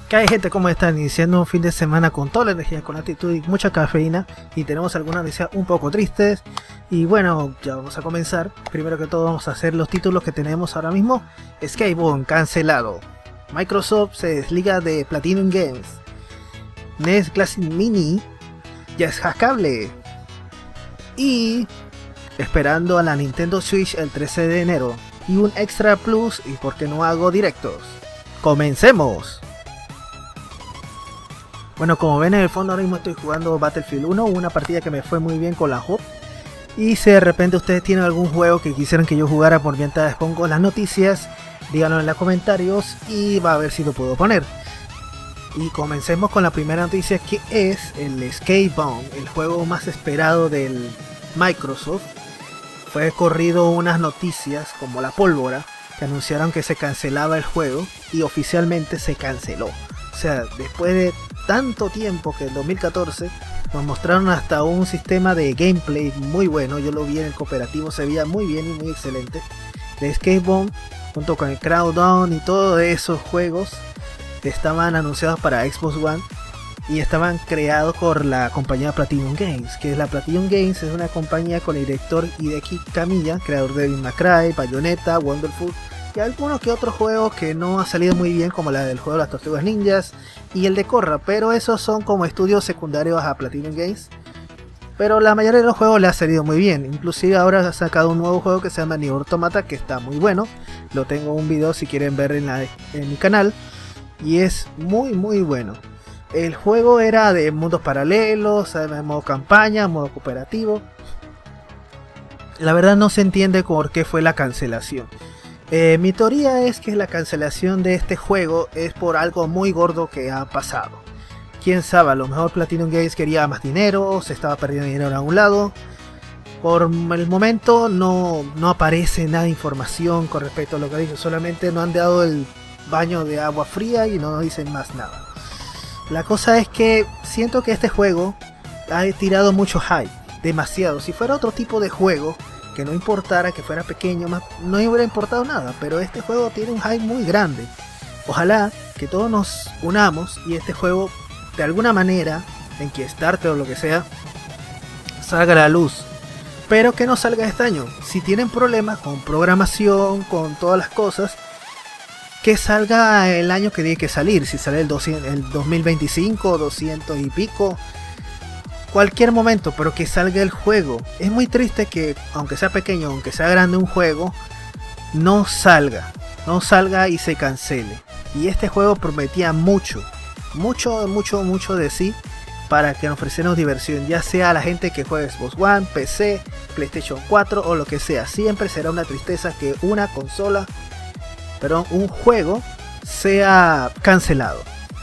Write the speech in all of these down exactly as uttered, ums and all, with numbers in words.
¿Qué hay, gente? ¿Cómo están? Iniciando un fin de semana con toda la energía, con actitud y mucha cafeína. Y tenemos algunas noticias un poco tristes. Y bueno, ya vamos a comenzar. Primero que todo vamos a hacer los títulos que tenemos ahora mismo. Scalebound cancelado. Microsoft se desliga de Platinum Games. N E S Classic Mini ya es hackeable. Y esperando a la Nintendo Switch el trece de enero. Y un extra plus y por qué no hago directos. ¡Comencemos! Bueno, como ven en el fondo ahora mismo estoy jugando Battlefield uno, una partida que me fue muy bien con la Hub. Y si de repente ustedes tienen algún juego que quisieran que yo jugara por mientras pongo las noticias, díganlo en los comentarios y va a ver si lo puedo poner. Y comencemos con la primera noticia, que es el Scalebound, el juego más esperado del Microsoft. Fue corrido unas noticias como la pólvora que anunciaron que se cancelaba el juego y oficialmente se canceló. O sea, después de tanto tiempo que en dos mil catorce nos mostraron hasta un sistema de gameplay muy bueno, yo lo vi en el cooperativo, se veía muy bien y muy excelente. De Scalebound junto con el Crackdown y todos esos juegos estaban anunciados para Xbox One y estaban creados por la compañía Platinum Games, que es la Platinum Games, es una compañía con el director Hideki Kamiya, creador de Devil May Cry, Bayonetta, Wonderful y algunos que otros juegos que no ha salido muy bien, como la del juego de las Tortugas Ninjas y el de Korra, pero esos son como estudios secundarios a Platinum Games. Pero la mayoría de los juegos le ha salido muy bien, inclusive ahora ha sacado un nuevo juego que se llama Nier Automata, que está muy bueno, lo tengo un video si quieren ver en, la, en mi canal, y es muy muy bueno. El juego era de mundos paralelos, modo campaña, modo cooperativo. La verdad no se entiende por qué fue la cancelación. Eh, mi teoría es que la cancelación de este juego es por algo muy gordo que ha pasado. Quién sabe, a lo mejor Platinum Games quería más dinero, se estaba perdiendo dinero a un lado. Por el momento no, no aparece nada de información con respecto a lo que ha dicho, solamente nos han dado el baño de agua fría y no nos dicen más nada. La cosa es que siento que este juego ha tirado mucho hype, demasiado. Si fuera otro tipo de juego, que no importara, que fuera pequeño, más, no hubiera importado nada, pero este juego tiene un hype muy grande. Ojalá que todos nos unamos y este juego de alguna manera, en Kickstarter o lo que sea, salga a la luz, pero que no salga este año. Si tienen problemas con programación, con todas las cosas, que salga el año que tiene que salir. Si sale el, doscientos, el dos mil veinticinco, doscientos y pico, cualquier momento, pero que salga el juego. Es muy triste que aunque sea pequeño, aunque sea grande un juego, no salga, no salga y se cancele. Y este juego prometía mucho, mucho, mucho, mucho de sí para que nos ofreciéramos diversión, ya sea a la gente que juegue Xbox One, P C, PlayStation cuatro o lo que sea. Siempre será una tristeza que una consola, perdón, un juego sea cancelado.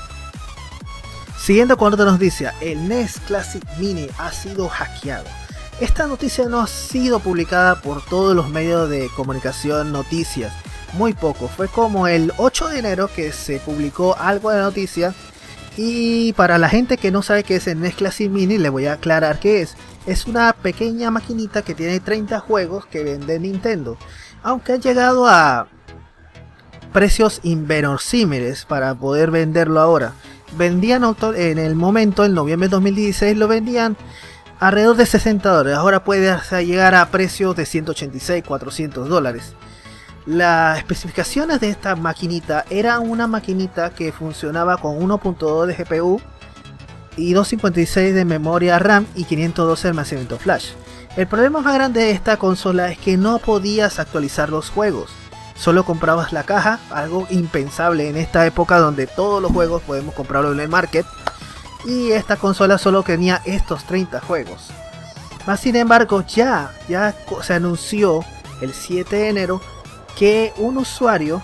Siguiendo con otra noticia, el N E S Classic Mini ha sido hackeado. Esta noticia no ha sido publicada por todos los medios de comunicación, noticias, muy poco. Fue como el ocho de enero que se publicó algo de la noticia. Y para la gente que no sabe qué es el N E S Classic Mini, le voy a aclarar qué es. Es una pequeña maquinita que tiene treinta juegos que vende Nintendo, aunque ha llegado a precios inverosímiles para poder venderlo ahora. Vendían en el momento, en noviembre de dos mil dieciséis, lo vendían alrededor de sesenta dólares. Ahora puede llegar a precios de ciento ochenta y seis, cuatrocientos dólares. Las especificaciones de esta maquinita era una maquinita que funcionaba con uno punto dos de G P U y doscientos cincuenta y seis de memoria RAM y quinientos doce de almacenamiento flash. El problema más grande de esta consola es que no podías actualizar los juegos. Solo comprabas la caja, algo impensable en esta época donde todos los juegos podemos comprarlos en el market. Y esta consola solo tenía estos treinta juegos. Más sin embargo, ya, ya se anunció el siete de enero que un usuario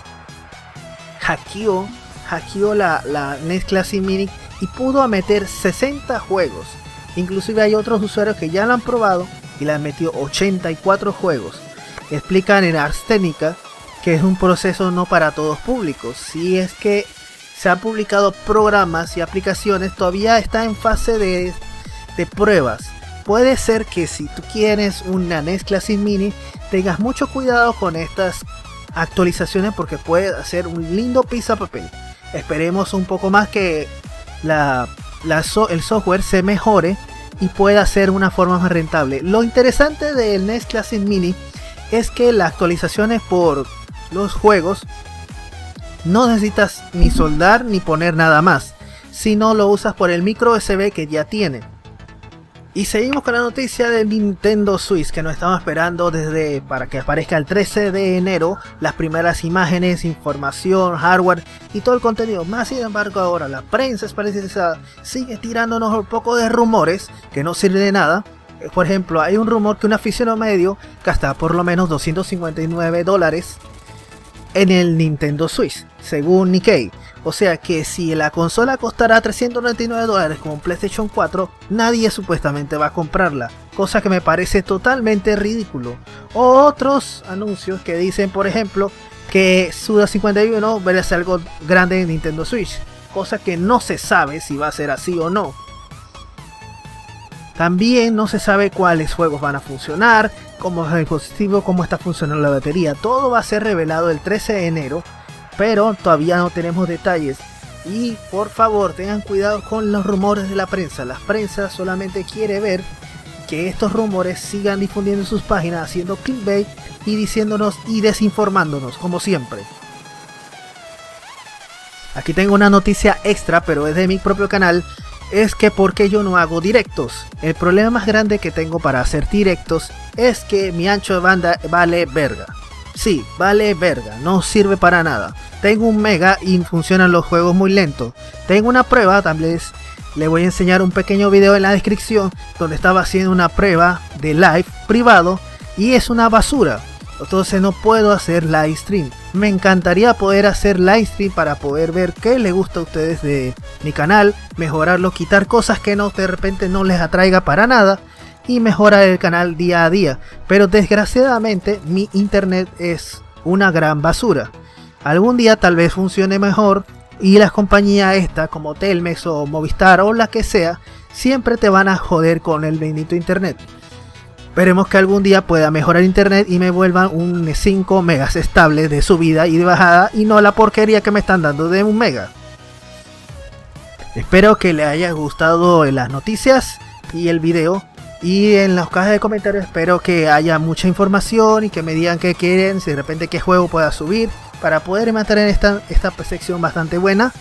hackeó, hackeó la, la N E S Classic Mini y pudo meter sesenta juegos. Inclusive hay otros usuarios que ya lo han probado y le han metido ochenta y cuatro juegos. Explican en Ars Technica que es un proceso no para todos públicos. Si es que se han publicado programas y aplicaciones, todavía está en fase de, de pruebas. Puede ser que si tú quieres una N E S Classic Mini, tengas mucho cuidado con estas actualizaciones porque puede hacer un lindo pieza papel. Esperemos un poco más que la, la so, el software se mejore y pueda ser una forma más rentable. Lo interesante del N E S Classic Mini es que las actualizaciones por los juegos no necesitas ni soldar ni poner nada más, sino lo usas por el micro U S B que ya tiene. Y seguimos con la noticia de Nintendo Switch, que nos estamos esperando desde para que aparezca el trece de enero las primeras imágenes, información, hardware y todo el contenido. Más sin embargo ahora la prensa especializada sigue tirándonos un poco de rumores que no sirven de nada. Por ejemplo, hay un rumor que un aficionado medio gasta por lo menos doscientos cincuenta y nueve dólares en el Nintendo Switch, según Nikkei. O sea que si la consola costará trescientos noventa y nueve dólares como un PlayStation cuatro, nadie supuestamente va a comprarla, cosa que me parece totalmente ridículo. O otros anuncios que dicen, por ejemplo, que Suda cincuenta y uno va a ser algo grande en Nintendo Switch, cosa que no se sabe si va a ser así o no. También no se sabe cuáles juegos van a funcionar, cómo es el dispositivo, cómo está funcionando la batería. Todo va a ser revelado el trece de enero, pero todavía no tenemos detalles. Y por favor tengan cuidado con los rumores de la prensa. La prensa solamente quiere ver que estos rumores sigan difundiendo en sus páginas, haciendo clickbait y diciéndonos y desinformándonos como siempre. Aquí tengo una noticia extra, pero es de mi propio canal. Es que porque yo no hago directos. El problema más grande que tengo para hacer directos es que mi ancho de banda vale verga. Sí, vale verga, no sirve para nada. Tengo un mega y funcionan los juegos muy lentos. Tengo una prueba, también les voy a enseñar un pequeño video en la descripción donde estaba haciendo una prueba de live privado y es una basura. Entonces no puedo hacer live stream. Me encantaría poder hacer live stream para poder ver qué les gusta a ustedes de mi canal, mejorarlo, quitar cosas que no de repente no les atraiga para nada y mejorar el canal día a día. Pero desgraciadamente mi internet es una gran basura. Algún día tal vez funcione mejor y las compañías estas como Telmex o Movistar o la que sea siempre te van a joder con el bendito internet. Esperemos que algún día pueda mejorar internet y me vuelvan un cinco megas estable de subida y de bajada y no la porquería que me están dando de un mega. Espero que les haya gustado las noticias y el video. Y en las cajas de comentarios espero que haya mucha información y que me digan qué quieren, si de repente qué juego pueda subir para poder mantener esta, esta sección bastante buena.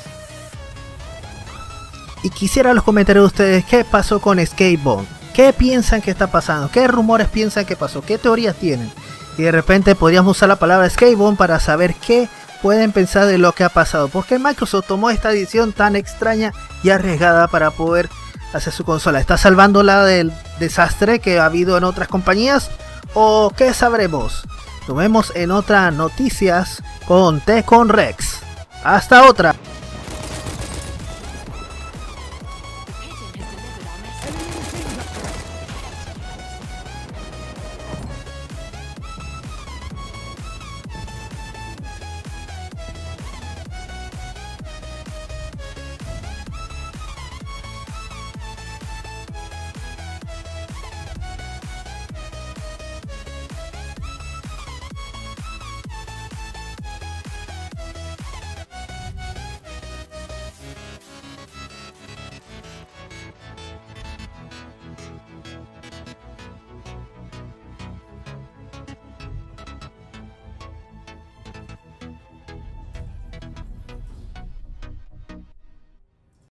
Y quisiera los comentarios de ustedes qué pasó con Skatebound. ¿Qué piensan que está pasando? ¿Qué rumores piensan que pasó? ¿Qué teorías tienen? Y de repente podríamos usar la palabra Skatebound para saber qué pueden pensar de lo que ha pasado. ¿Por qué Microsoft tomó esta decisión tan extraña y arriesgada para poder hacer su consola? ¿Está salvándola del desastre que ha habido en otras compañías? ¿O qué sabremos? Nos vemos en otras noticias con T con Rex. Hasta otra.